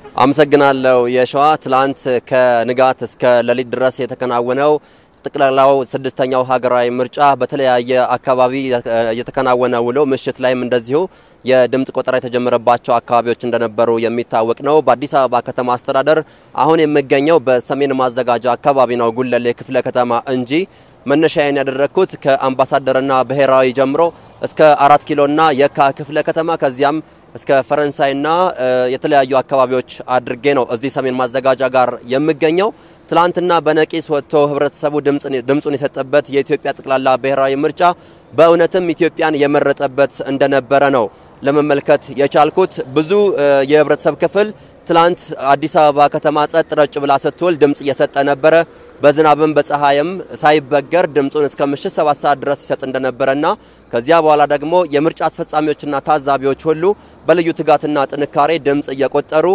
አመሰግናለሁ የሸዋ ትላንት ከንጋት እስከ ለሊት ድረስ የተከናወነው ጥቅላላው ስድስተኛው ሀገራዊ ምርጫ በተለያየ አካባቢ የተከናወነ ውሎ ምሽት ላይም እንደዚሁ የድምጽ ቆጠራ የተጀመረባቸው አካባቢዎች እንደነበሩ የሚታወቅ ነው። በአዲስ አበባ ከተማ አስተዳደር አሁን የሚገኘው በሰሜን ማዘጋጃ አካባቢ ነው ጉለሌ ክፍለ ከተማ እንጂ መነሻዬን ያደረኩት ከአምባሳደርና ብሔራዊ ጀምሮ እስከ 4 ኪሎና የካ ክፍለ ከተማ ከዚያም እስከ ፈረንሳይና የተለያዩ አካባቢዎች አድርጌ ነው እዚህ ሰሜን ማዘጋጃ ጋር የሚገኘው። ትላንትና በነቂስ ወጥቶ ህብረተሰቡ ድምጹን የሰጠበት የኢትዮጵያ ጠቅላላ ብሔራዊ ምርጫ በእውነትም ኢትዮጵያን የመረጠበት እንደነበረ ነው ለመመልከት የቻልኩት። ብዙ የህብረተሰብ ክፍል ትላንት አዲስ አበባ ከተማ ጸጥ ረጭ ብላ ስትውል ድምጽ እየሰጠ ነበረ። በዝናብም በፀሐይም ሳይበገር ድምጹን እስከ ምሽት 7 ሰዓት ድረስ ይሰጥ እንደነበረና ከዚያ በኋላ ደግሞ የምርጫ አስፈጻሚዎችና ታዛቢዎች ሁሉ በልዩ ትጋትና ጥንካሬ ድምጽ እየቆጠሩ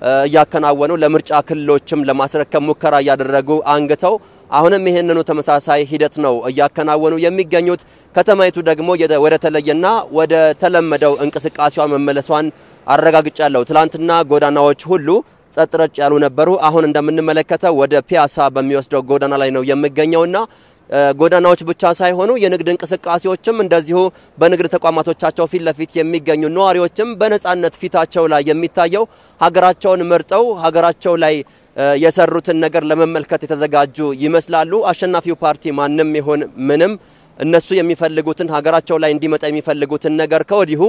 እያከናወኑ ለምርጫ ክልሎችም ለማስረከብ ሙከራ ያደረጉ አንግተው አሁንም ይሄንኑ ተመሳሳይ ሂደት ነው እያከናወኑ የሚገኙት። ከተማይቱ ደግሞ ወደ ተለየና ወደ ተለመደው እንቅስቃሴዋ መመለሷን አረጋግጫለሁ። ትላንትና ጎዳናዎች ሁሉ ጸጥ ረጭ ያሉ ነበሩ። አሁን እንደምንመለከተው ወደ ፒያሳ በሚወስደው ጎዳና ላይ ነው የሚገኘውና ጎዳናዎች ብቻ ሳይሆኑ የንግድ እንቅስቃሴዎችም እንደዚሁ በንግድ ተቋማቶቻቸው ፊት ለፊት የሚገኙ ነዋሪዎችም በነጻነት ፊታቸው ላይ የሚታየው ሀገራቸውን መርጠው ሀገራቸው ላይ የሰሩትን ነገር ለመመልከት የተዘጋጁ ይመስላሉ። አሸናፊው ፓርቲ ማንም ይሁን ምንም እነሱ የሚፈልጉትን ሀገራቸው ላይ እንዲመጣ የሚፈልጉትን ነገር ከወዲሁ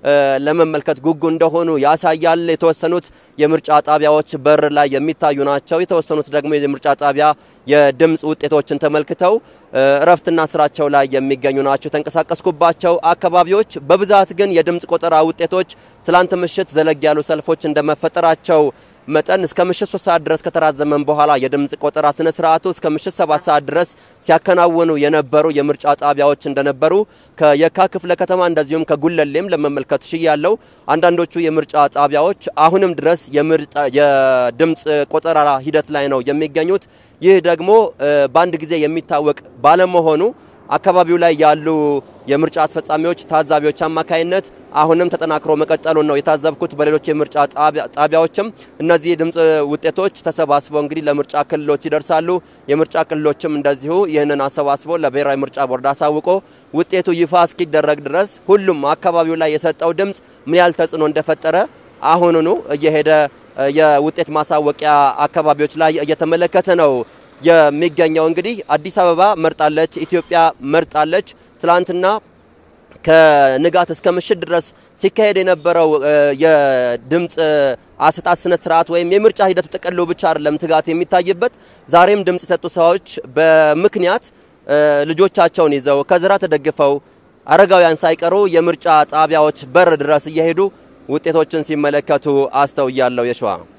ለመመልከት ጉጉ እንደሆኑ ያሳያል። የተወሰኑት የምርጫ ጣቢያዎች በር ላይ የሚታዩ ናቸው። የተወሰኑት ደግሞ የምርጫ ጣቢያ የድምጽ ውጤቶችን ተመልክተው እረፍትና ስራቸው ላይ የሚገኙ ናቸው። ተንቀሳቀስኩባቸው አካባቢዎች በብዛት ግን የድምጽ ቆጠራ ውጤቶች ትላንት ምሽት ዘለግ ያሉ ሰልፎች እንደመፈጠራቸው መጠን እስከ ምሽት 3 ሰዓት ድረስ ከተራዘመን በኋላ የድምጽ ቆጠራ ስነ ስርዓቱ እስከ ምሽት 7 ሰዓት ድረስ ሲያከናውኑ የነበሩ የምርጫ ጣቢያዎች እንደነበሩ ከየካ ክፍለ ከተማ እንደዚሁም ከጉለሌም ለመመልከት ያለው አንዳንዶቹ የምርጫ ጣቢያዎች አሁንም ድረስ የድምጽ ቆጠራ ሂደት ላይ ነው የሚገኙት። ይህ ደግሞ በአንድ ጊዜ የሚታወቅ ባለመሆኑ አካባቢው ላይ ያሉ የምርጫ አስፈጻሚዎች ታዛቢዎች አማካይነት አሁንም ተጠናክሮ መቀጠሉን ነው የታዘብኩት። በሌሎች የምርጫ ጣቢያዎችም እነዚህ ድምጽ ውጤቶች ተሰባስበው እንግዲህ ለምርጫ ክልሎች ይደርሳሉ። የምርጫ ክልሎችም እንደዚሁ ይህንን አሰባስበው ለብሔራዊ ምርጫ ቦርድ አሳውቆ ውጤቱ ይፋ እስኪደረግ ድረስ ሁሉም አካባቢው ላይ የሰጠው ድምጽ ምን ያህል ተጽዕኖ እንደፈጠረ አሁኑኑ እየሄደ የውጤት ማሳወቂያ አካባቢዎች ላይ እየተመለከተ ነው የሚገኘው። እንግዲህ አዲስ አበባ መርጣለች፣ ኢትዮጵያ መርጣለች። ትላንትና ከንጋት እስከ ምሽት ድረስ ሲካሄድ የነበረው የድምጽ አሰጣጥ ስነ ስርዓት ወይም የምርጫ ሂደቱ ተቀሎ ብቻ አይደለም ትጋት የሚታይበት። ዛሬም ድምጽ የሰጡ ሰዎች በምክንያት ልጆቻቸውን ይዘው ከዝራ ተደግፈው አረጋውያን ሳይቀሩ የምርጫ ጣቢያዎች በር ድረስ እየሄዱ ውጤቶችን ሲመለከቱ አስተውያለሁ። የሸዋ